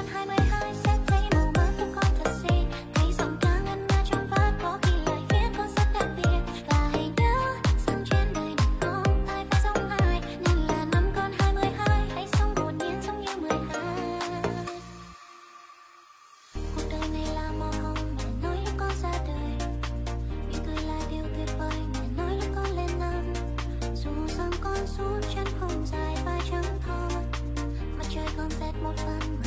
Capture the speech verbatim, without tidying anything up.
con hai mươi hai sẽ thấy màu mắt của con thật xinh, thấy giọng ca ngân nga trong vắt có khi lời viết con rất đặc biệt. Và hãy nhớ rằng trên đời này không ai phải giống ai, nên là năm con hai mươi hai hãy sống hồn nhiên giống như mười hai. Cuộc đời này là màu hồng mẹ nói lúc con ra đời, mỉm cười là điều tuyệt vời mẹ nói lúc con lên năm. Dù rằng con rút chân không dài vai trắng thon, mặt trời còn rét một phần.